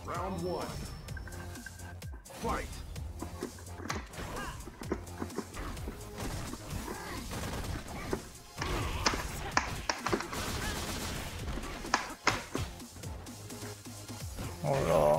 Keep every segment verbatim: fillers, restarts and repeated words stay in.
Round one. Fight. Oh là.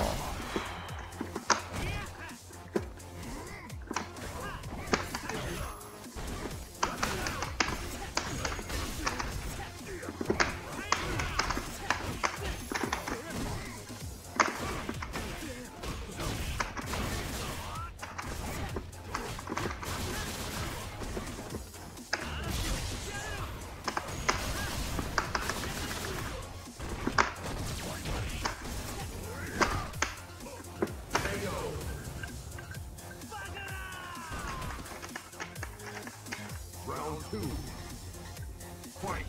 Round two. Fight.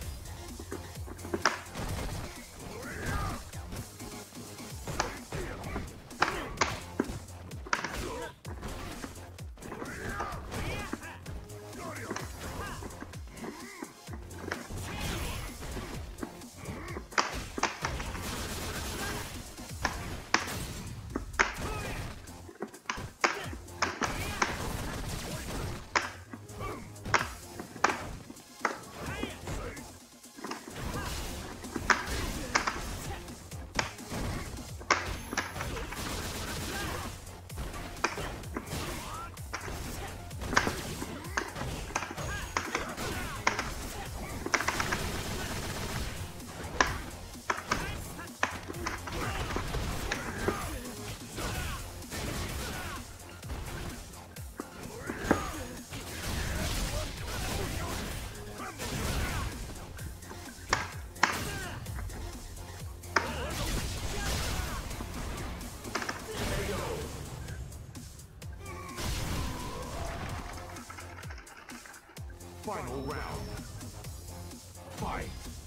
Final round. Fight.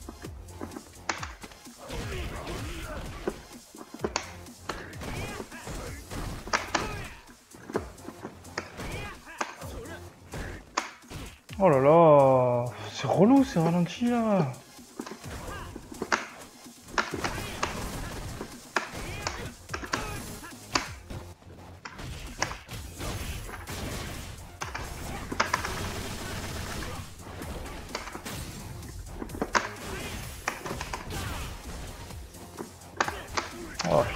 Oh là là, c'est relou ces ralentis là. Oh.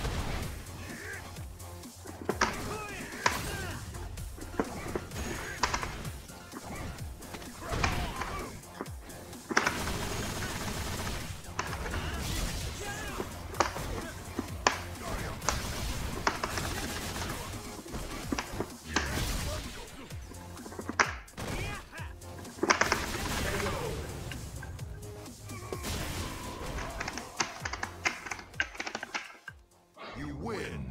You win.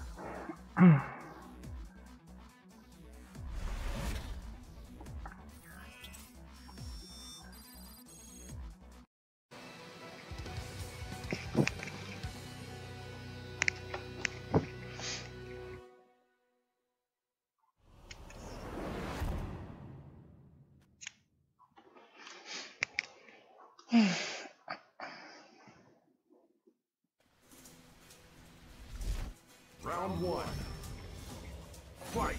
Round one. Fight.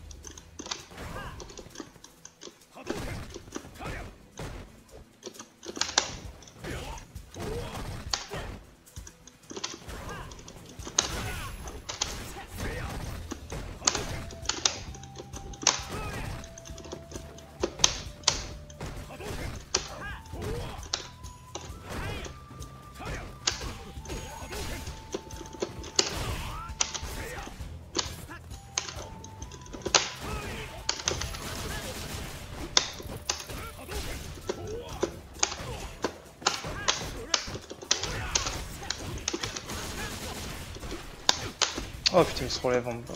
Oh putain, il se relève en bas.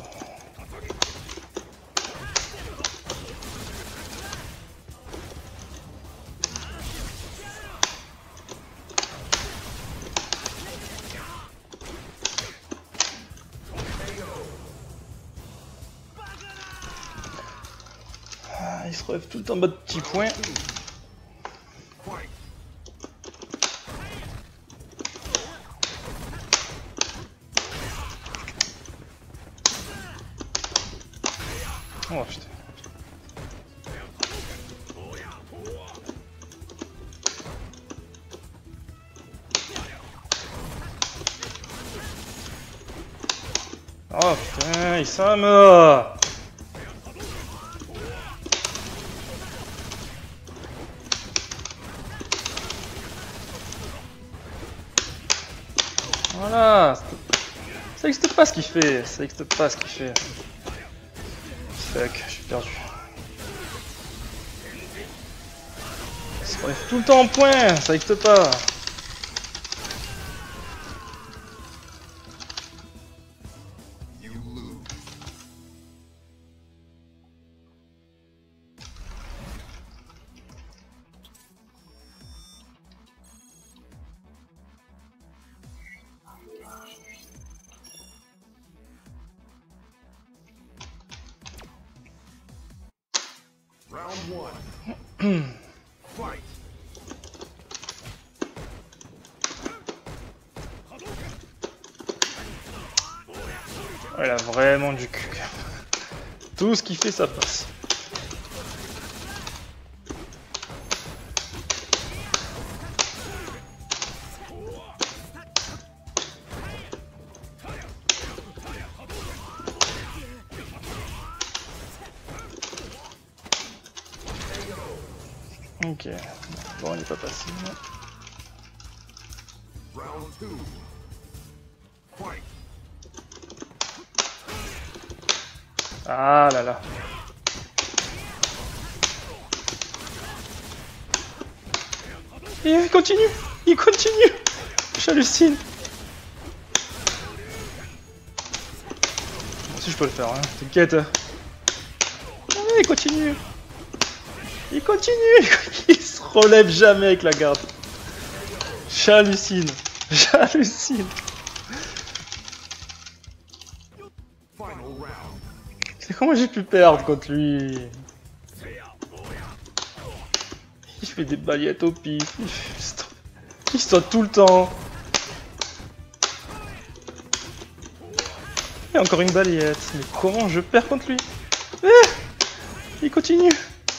Ah, il se relève tout le temps en mode petit point. Oh putain. Oh putain, il s'ame. Voilà. Ça n'existe pas ce qu'il fait. Ça n'existe pas ce qu'il fait. Fuck, je suis perdu. Il se relève tout le temps en point. Ça n'existe pas. Round one. Fight. Oh, il a vraiment du cul. Tout ce qu'il fait, ça passe. Ok, bon, il est pas passé. Round two. Fight. Ah là là. Et il continue, il continue. J'hallucine. Bon, si je peux le faire, hein. T'inquiète. Ah, il continue. Il continue. Il se relève jamais avec la garde. J'hallucine. J'hallucine. Final round. C'est comment j'ai pu perdre contre lui. Il fait des baillettes au pif. Il saute tout le temps. Et encore une balayette. Mais comment je perds contre lui? Eh, il continue.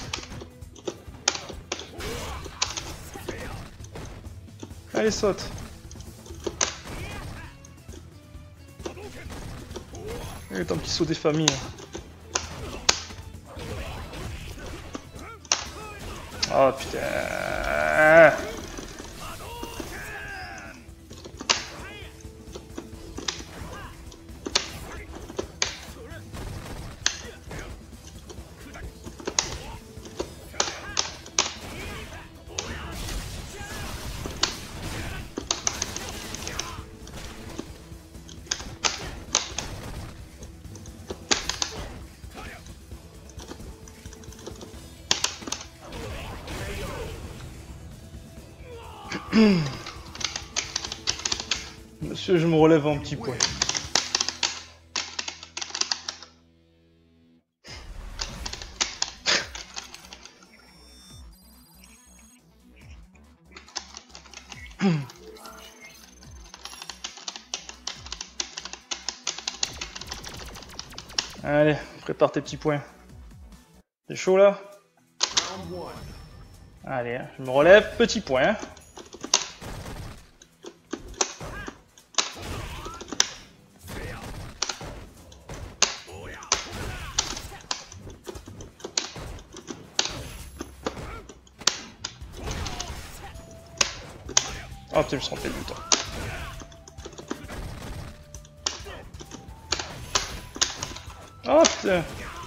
Allez, saute. Et tant qu'il saute des familles. Oh putain. Monsieur, je me relève en petit point. Allez, prépare tes petits points. T'es chaud là? Allez, je me relève, petit point. Oh putain, je me suis trompé du temps. Oh putain.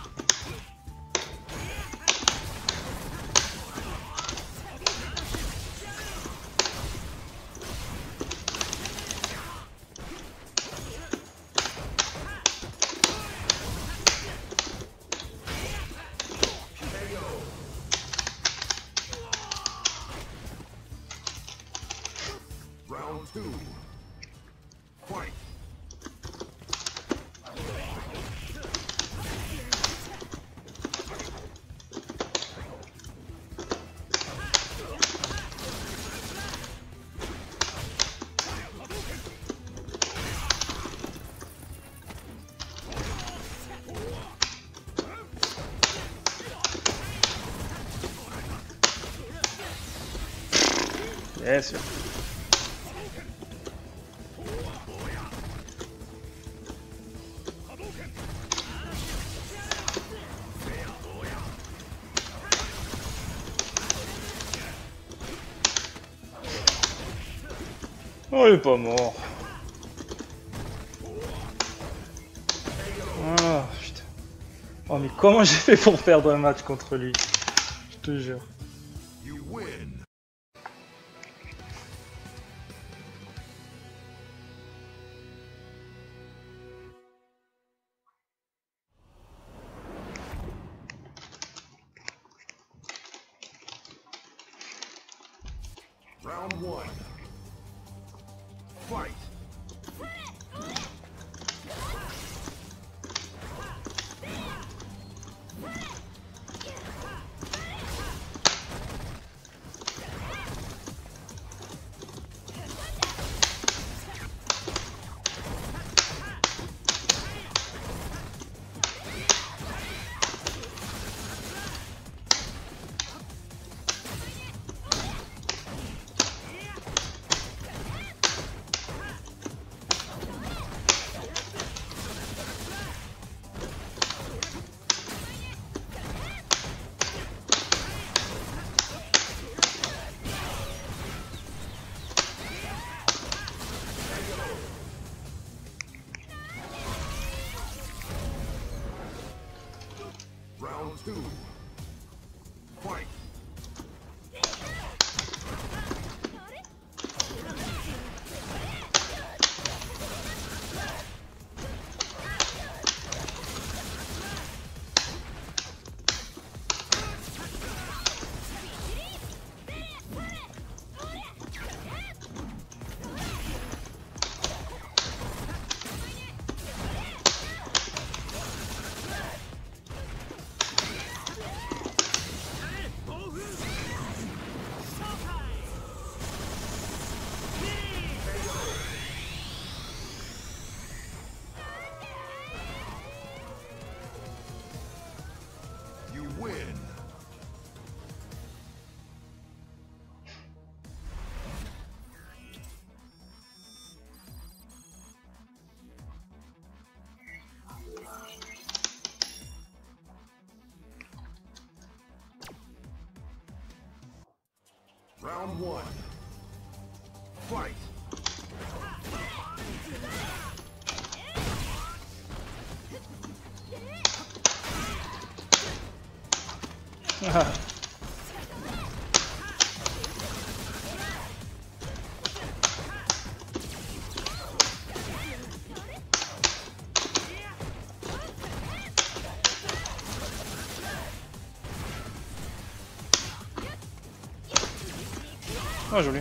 Round two. Fight. Bien sûr. Oh, il est pas mort. Ah, putain. Oh, mais comment j'ai fait pour perdre un match contre lui? Je te jure. You win. Round one. Fight. Round two. Fight. You win. Round one. Fight. Ah. Oh, joli.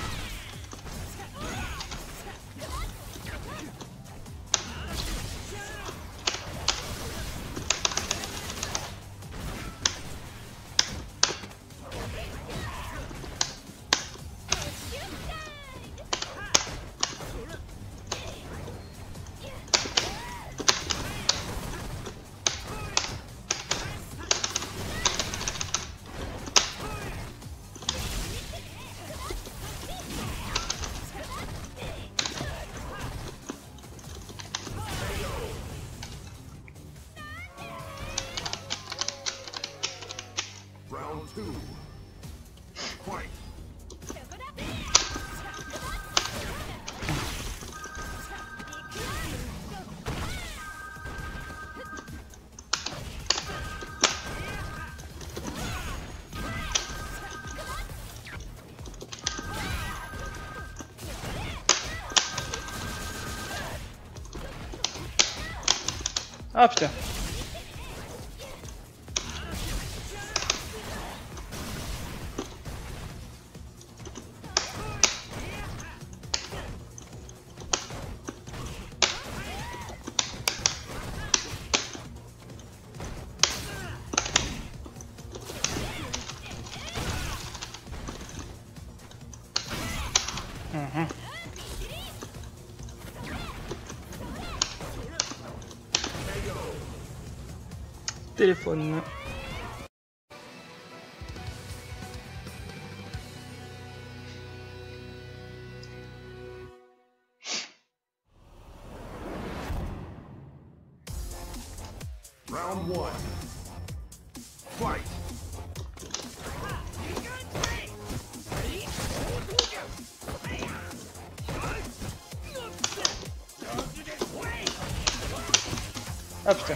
Round two. Fight. Ah putain. Mhm. Téléphone. Round one. Fight. Ah putain.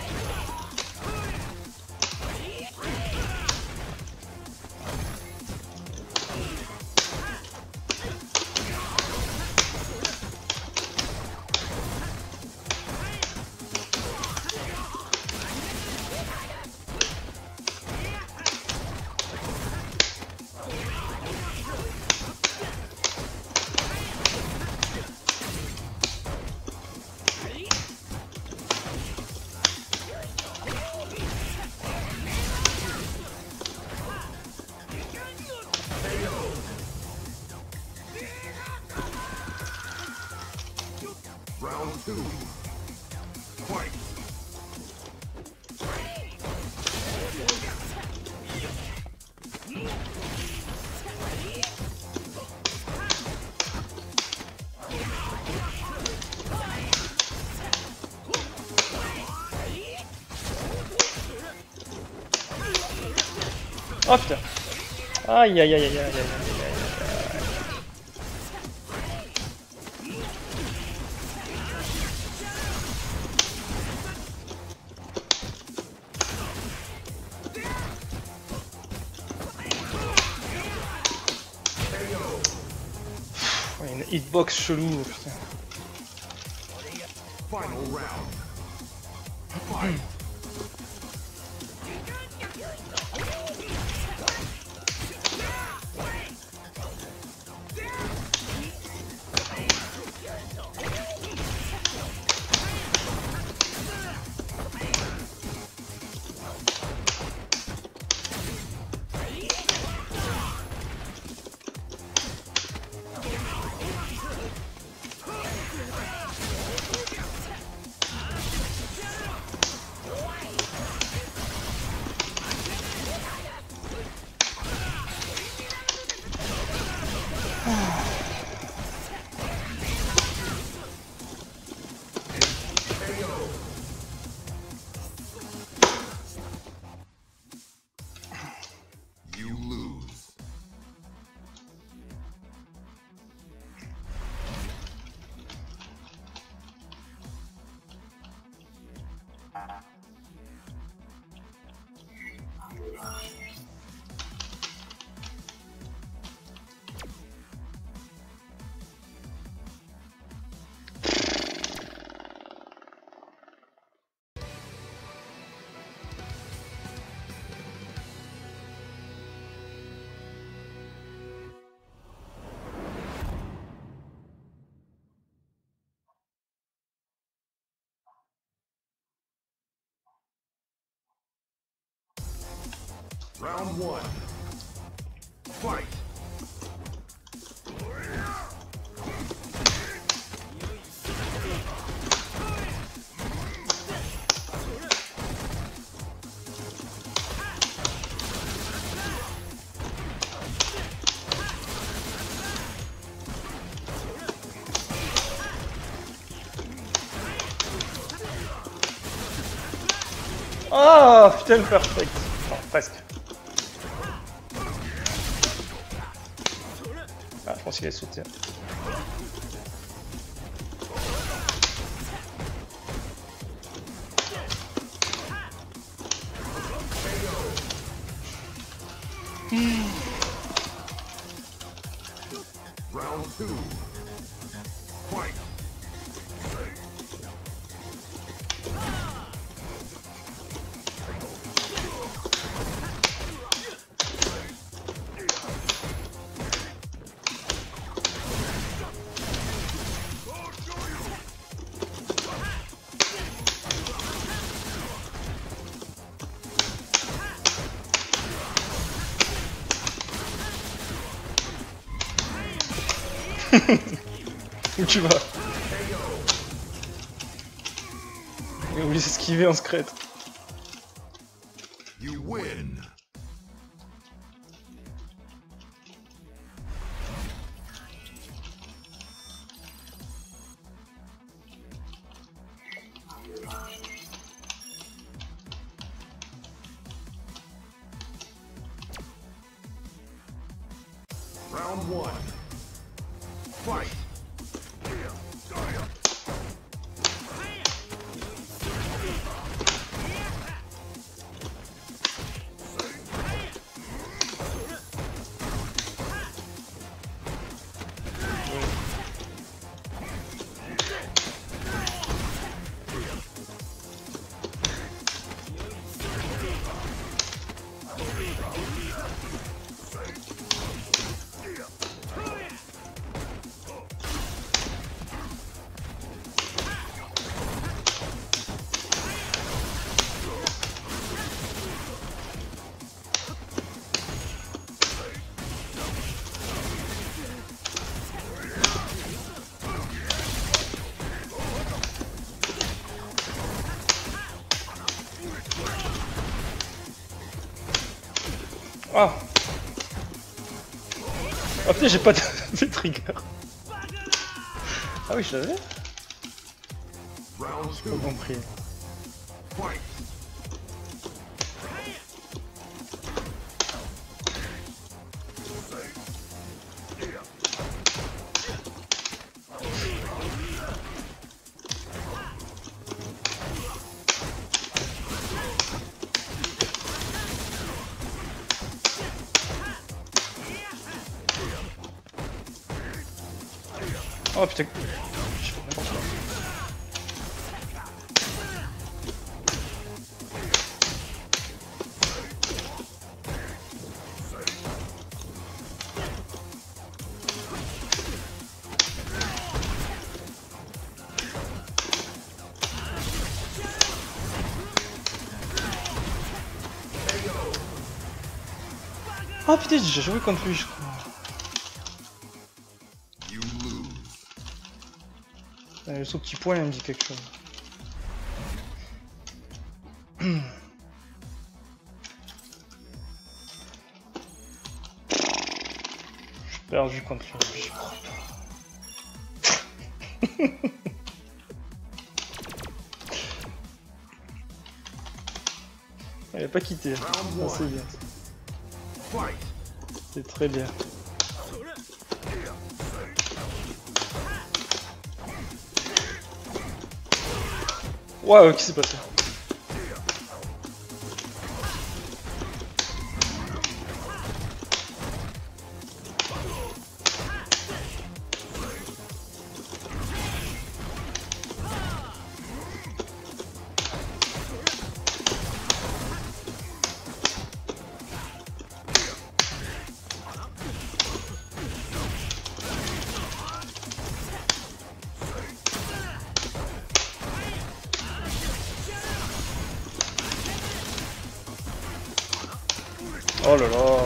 Round two. Fight. Oh putain. Aïe aïe aïe aïe aïe aïe aïe. Ouais, une hitbox chelou, putain. Final round. Fight. You lose. Round one. Fight. Oh putain, perfect. Non, presque. Ah, je pense qu'il a sauté. Round two. Fight. Où tu vas? J'ai oublié s'esquiver en secret. You win. Round one. Fight. Ah. Oh putain, j'ai pas de, de trigger. Ah oui, je l'avais. Round Pas two. compris. Fight. Oh putain. Je fais n'importe quoi. Oh putain, j'ai joué contre lui, je crois. You lose. Euh, son petit point, il me dit quelque chose. J'ai perdu contre lui, je crois pas. Il a pas quitté. Round Ah, c'est one. bien. Fight. C'est très bien. Waouh, qu'est-ce qui s'est passé? Oh là là.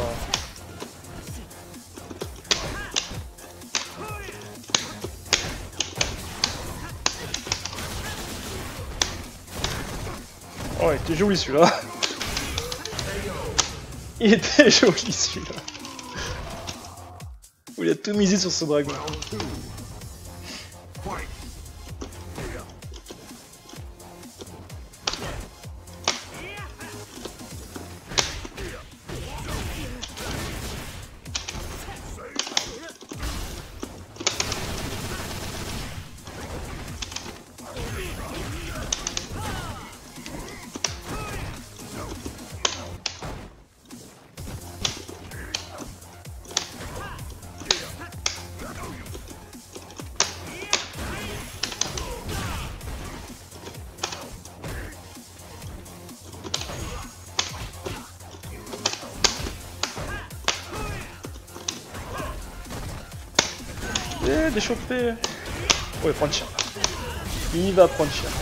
Oh, il était joli celui-là. Il était joli celui-là. Il a tout misé sur ce dragon. Round two. Fight. Eh, déchauffé. Oh, il va prendre cher. Il va prendre cher.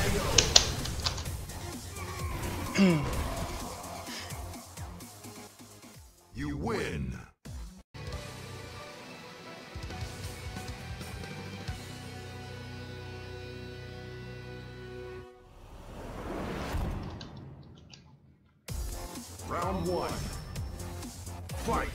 You win. Round one. Fight.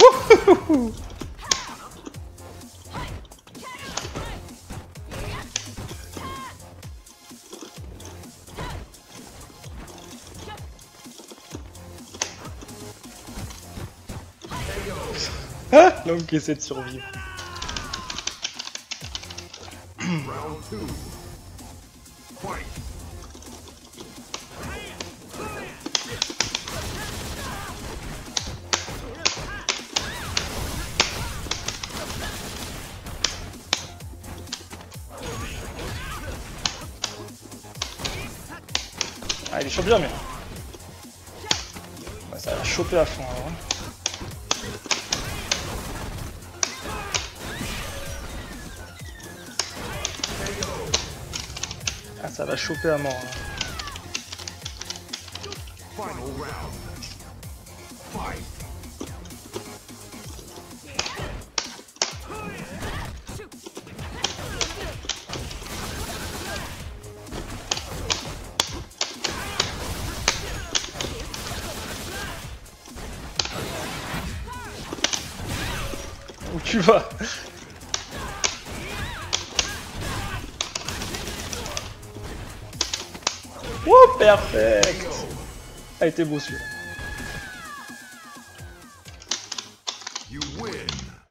Wouhou. Ah, l'homme qui essaie de survivre. Round two. Fight. Ah, il est chaud bien, mais. Ouais, ça va choper à fond alors. Ah, ça va choper à mort. Là. Final round. Fight. Où tu vas? Oh, perfect! Ah, il était beau celui-là. You win.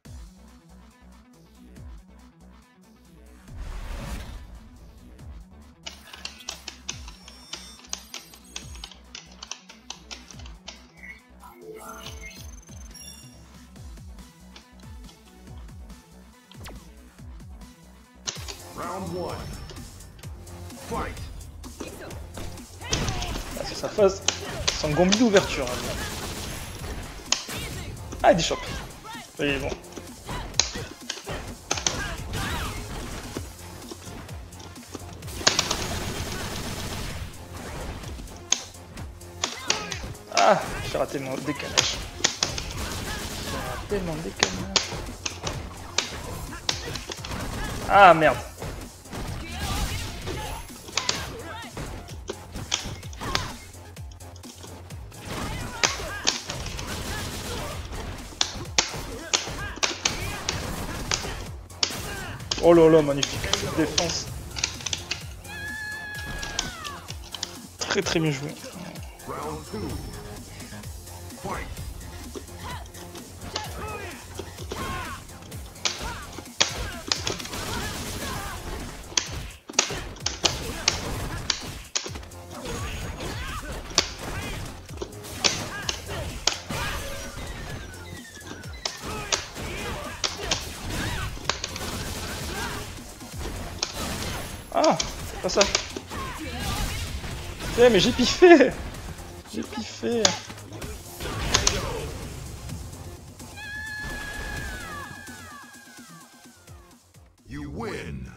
Round one. Fight. Ah, c'est sa phase. Son gombi d'ouverture. Hein. Ah, il déchoppe. Il est bon. Ah, j'ai raté mon décalage. J'ai raté mon décalage. Ah, merde. Oh là là, magnifique défense. Très très bien joué. Round two. Fight. Ah, c'est pas ça. Eh, mais j'ai piffé. J'ai piffé. You win.